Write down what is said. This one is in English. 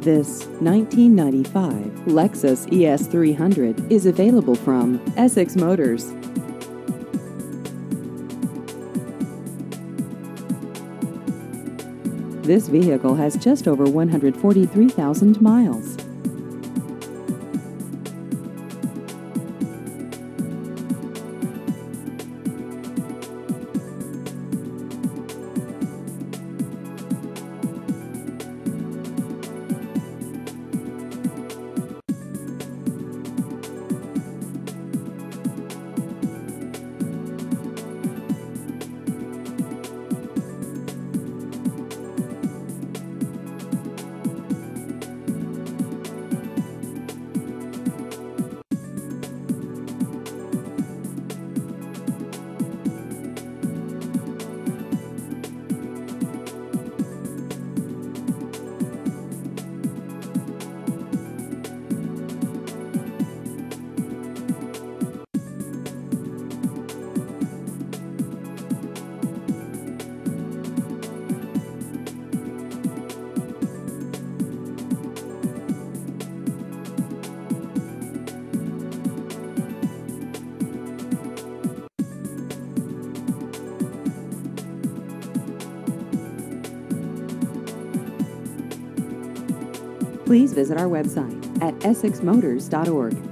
This 1995 Lexus ES300 is available from Essex Motors. This vehicle has just over 143,000 miles. Please visit our website at essexmotors.org.